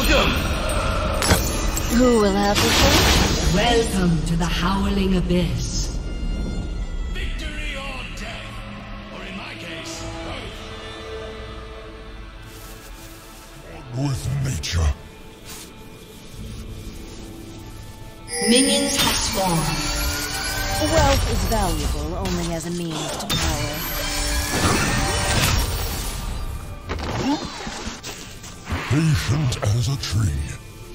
Who will have the first? Welcome to the Howling Abyss. Victory or death, or in my case, both. With nature. Minions have spawned. Wealth is valuable only as a means to power. Patient as a tree.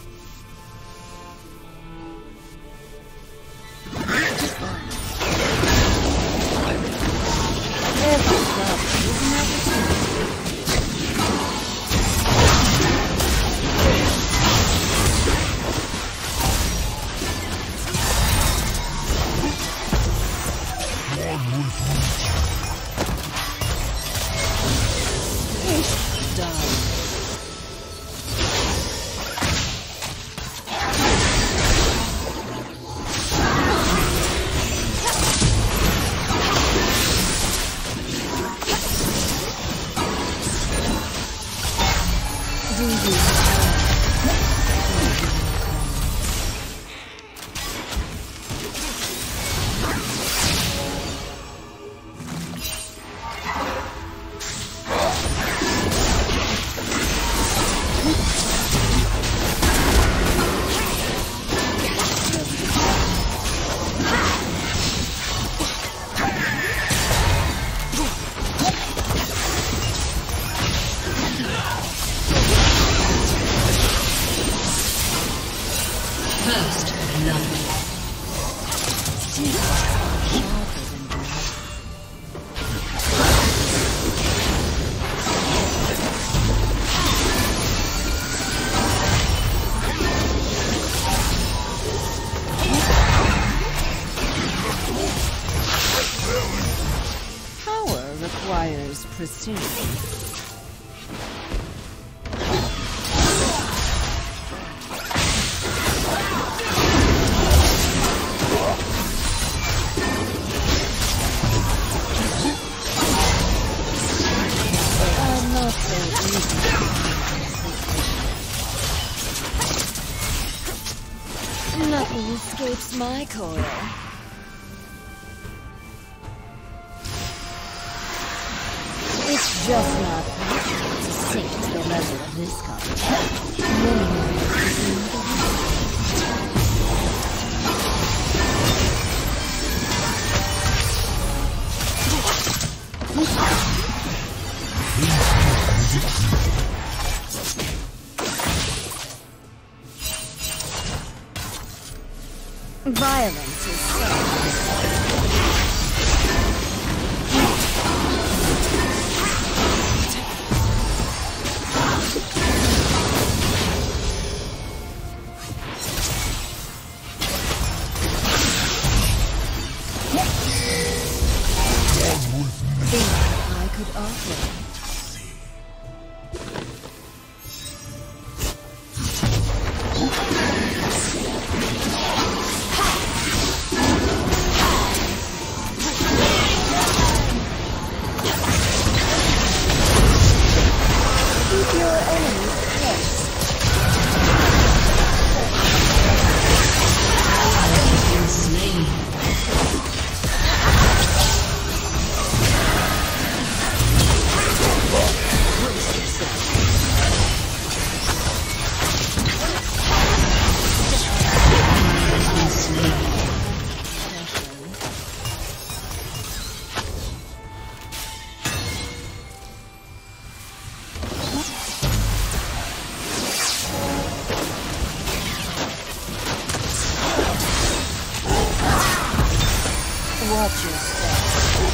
Requires precision. Not so easy. Nothing escapes my coil. It's just not possible to sink to the level of this competition. Violence is so I could offer. Keep your enemies close. Watch yourself.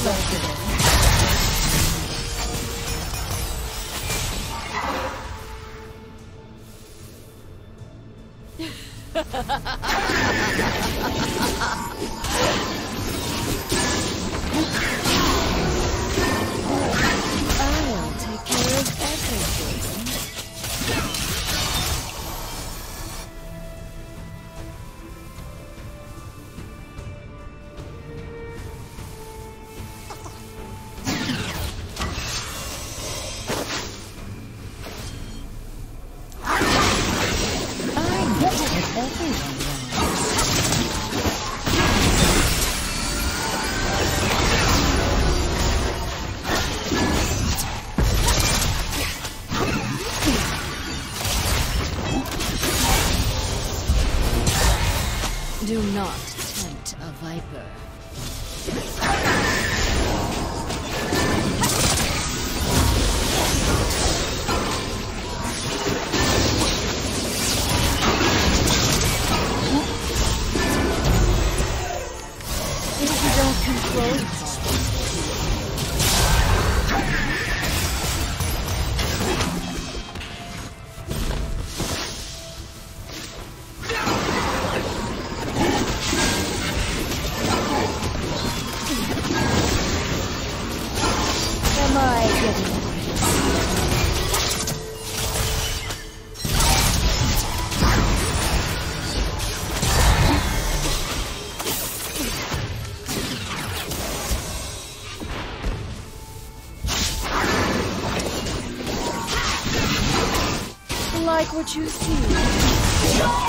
I'll take care of everything. Do not tempt a viper. If you don't control it, am I getting like what you see?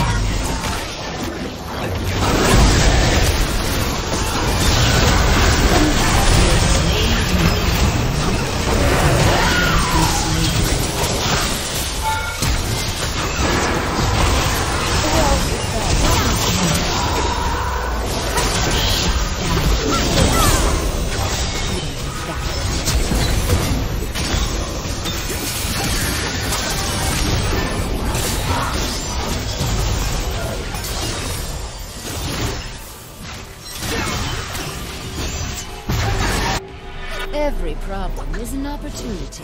Every problem is an opportunity.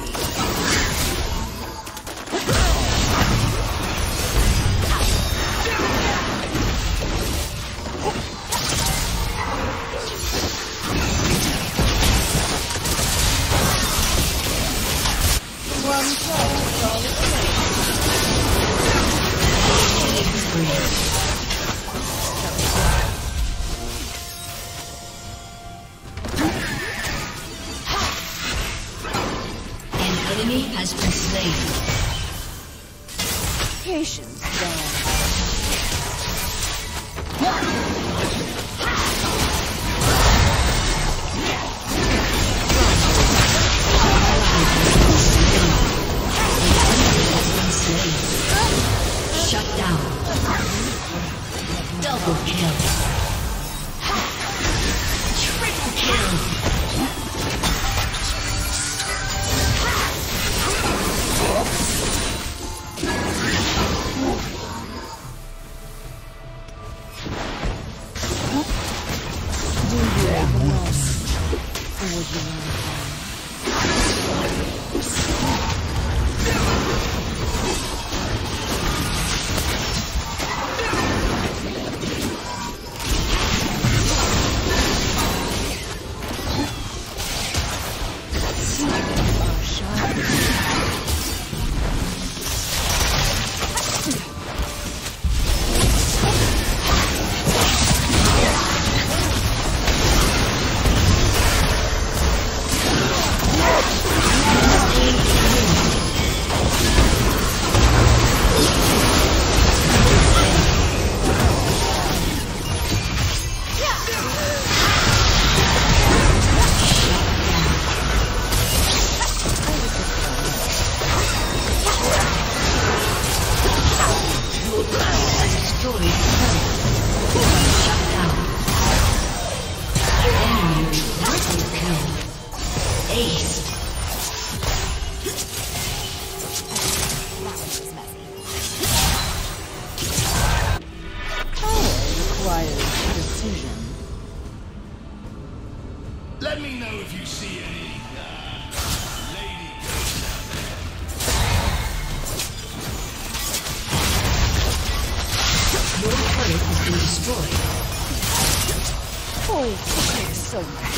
One shot, all the Enemy has been slain. patience, God. Shut down. Double kill. Triple kill. Do you ever lost? Or would you like requires precision? Let me know if you see any, lady ghosts out there. Your turret has been destroyed. Oh, it's so much.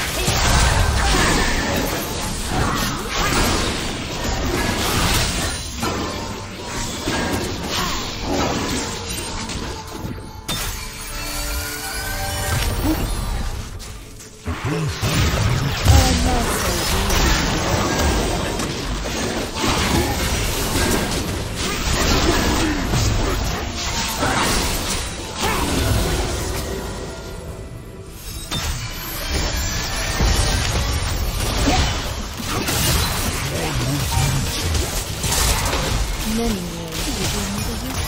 Many ways to bring the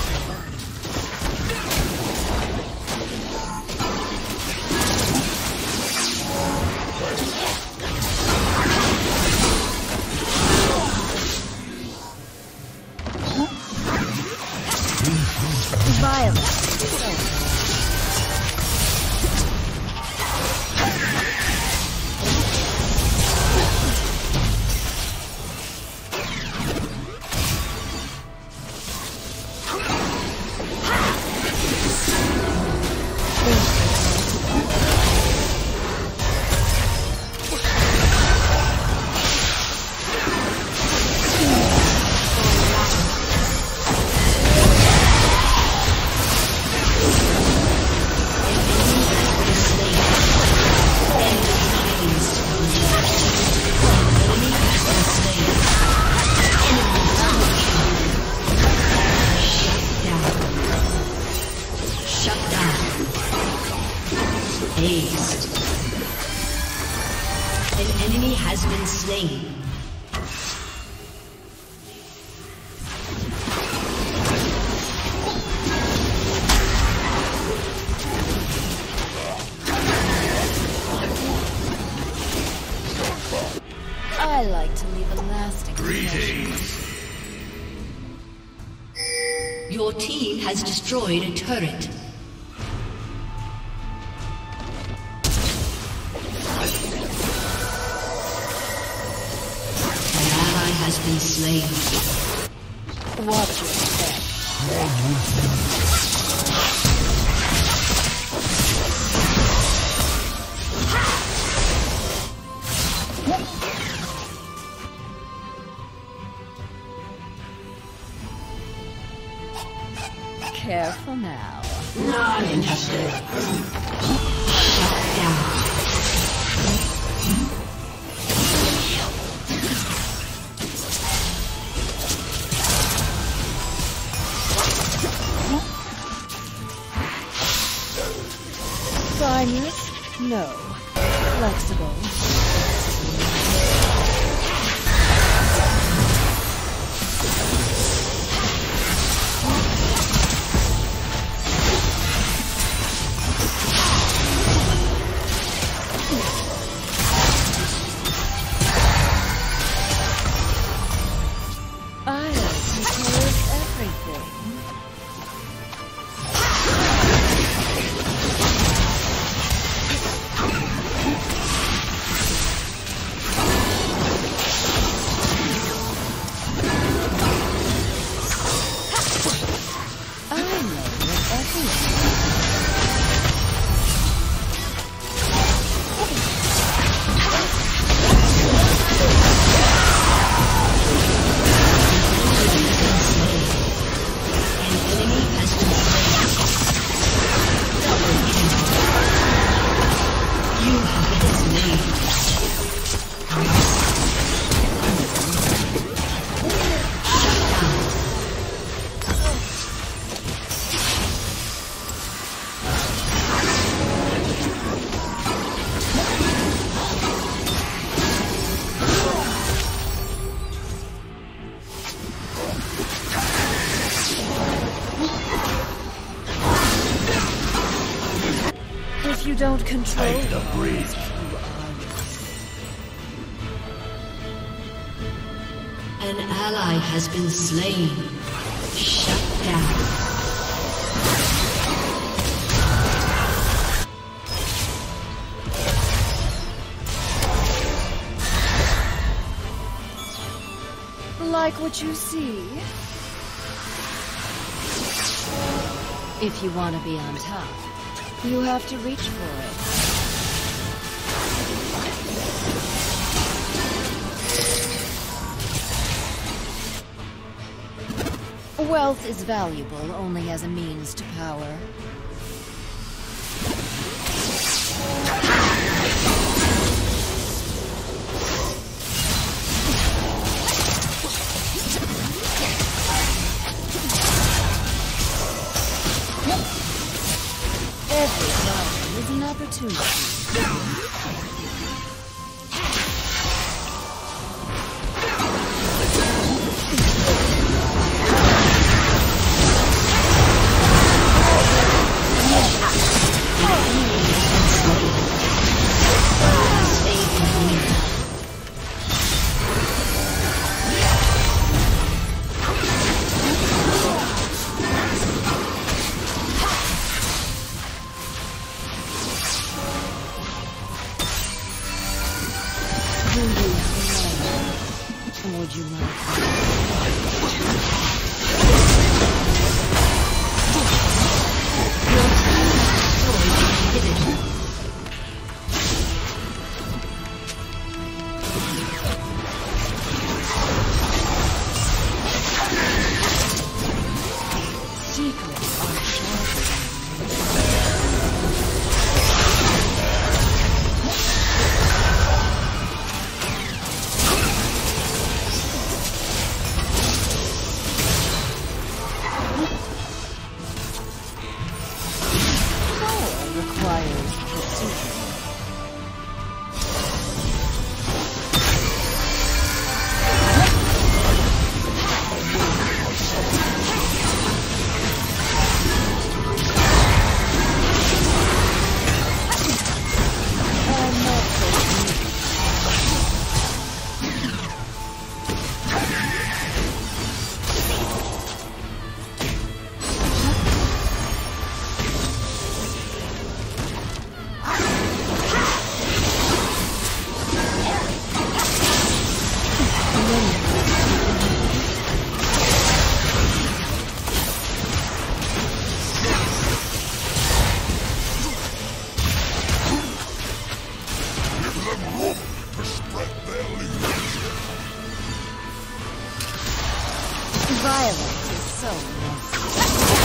violence. An enemy has been slain. I like to leave a lasting Greetings. Your team has destroyed a turret. An ally has been slain. Watch your step. Careful now. Not interested. Shut down. Spineless? No. Flexible? I'll control everything. I know what everything. An enemy has been slain. Double kill. You have been slain. If you don't control Take the breeze. An ally has been slain. Shut down. like what you see? If you want to be on top, you have to reach for it. Wealth is valuable only as a means to power. Every problem is an opportunity. Would you Secrets are sharper. Requires precision. Violence is so messy.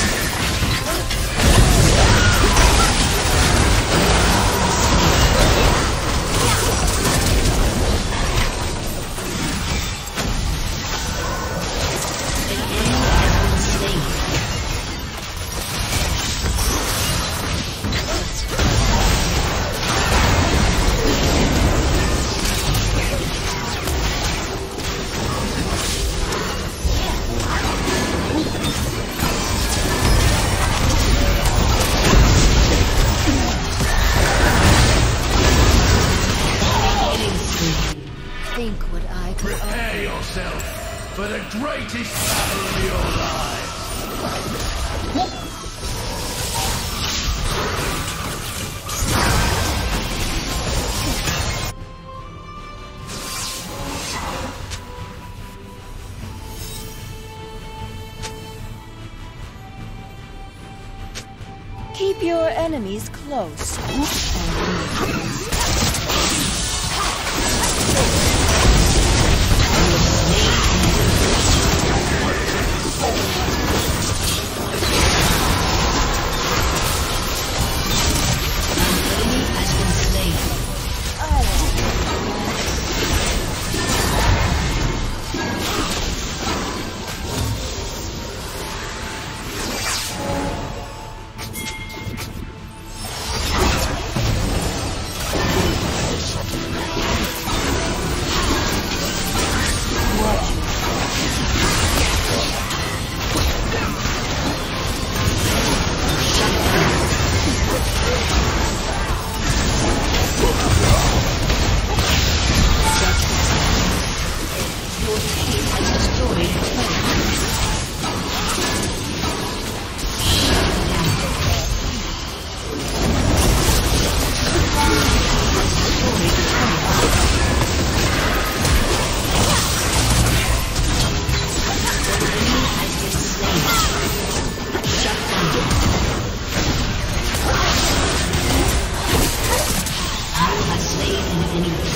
Think what I could Prepare yourself for the greatest battle of your lives. Keep your enemies close. continues.